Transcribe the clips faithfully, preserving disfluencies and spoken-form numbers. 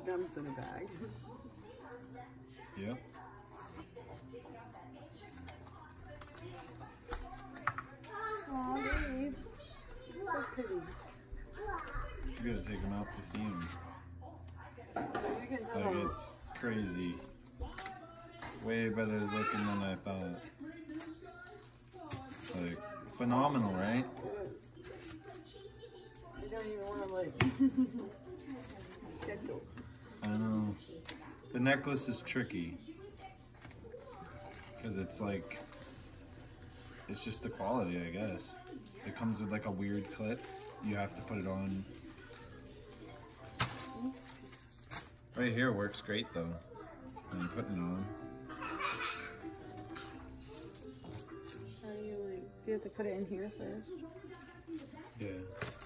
dumped in a bag. Yep. Aw, babe. So pretty. You gotta take them out to see them. You can tell. Like, it's crazy. Way better looking than I thought. Like, phenomenal, right? It is. You don't even want to, like, gentle. I know. The necklace is tricky. Because it's like, it's just the quality, I guess. It comes with like a weird clip. You have to put it on. Right here works great though. When you're putting it on. How do you, like, do you have to put it in here first? Yeah.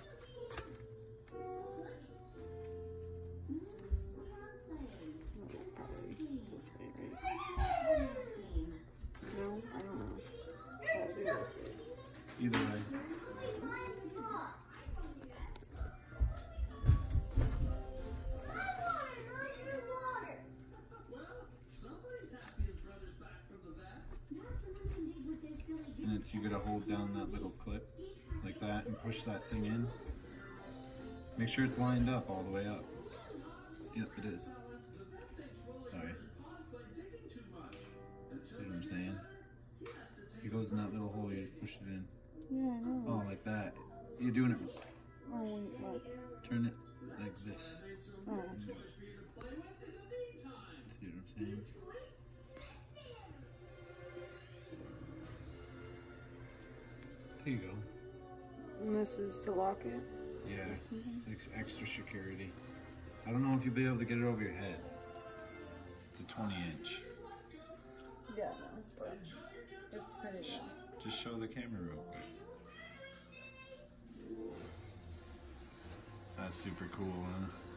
Probably this way, right? No, I don't know. Probably this way. Either way. And it's, you gotta hold down that little clip like that and push that thing in. Make sure it's lined up all the way up. Yep, it is. Sorry. See what I'm saying? It goes in that little hole, you push it in. Yeah, I know. Oh, like that. You're doing it. Oh, wait, what? Turn it like this. Oh. See what I'm saying? There you go. And this is to lock it? Yeah, it's extra security. I don't know if you'll be able to get it over your head. It's a twenty inch. Yeah, no, but it's pretty good. Just show the camera real quick. That's super cool, huh?